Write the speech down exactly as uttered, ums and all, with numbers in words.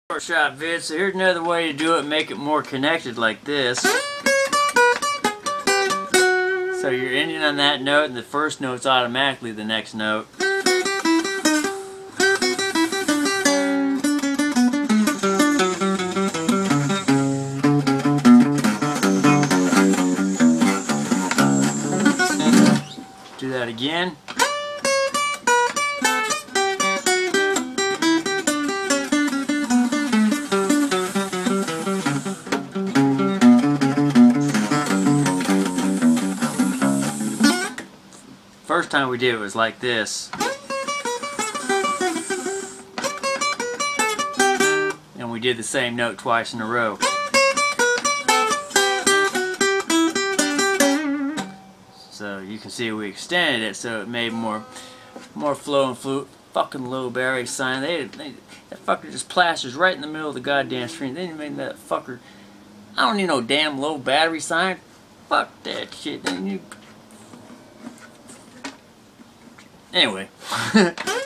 Short shot vid, so here's another way to do it, make it more connected like this. So you're ending on that note and the first note's automatically the next note. Do that again. First time we did it was like this. And we did the same note twice in a row. So you can see we extended it so it made more more flow and flute. Fucking low battery sign. They, they that fucker just plasters right in the middle of the goddamn screen. They didn't make that fucker. I don't need no damn low battery sign. Fuck that shit. Then you Anyway.